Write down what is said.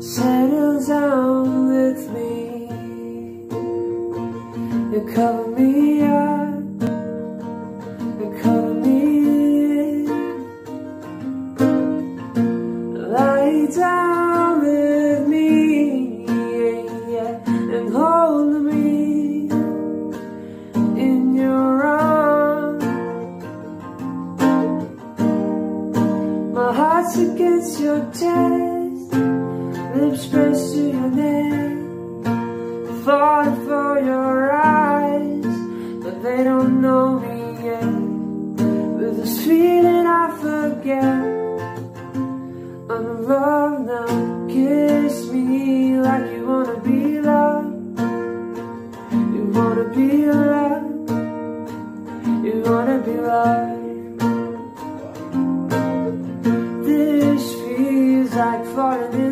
Settle down with me. You cover me up, you cover me in. Lie down with me, yeah, yeah, and hold me in your arms. My heart's against your chest, lips pressed to your neck, falling for your eyes, but they don't know me yet. With this feeling I forget I'm in love now. Kiss me like you wanna be loved. You wanna be loved. You wanna be loved. This feels like falling in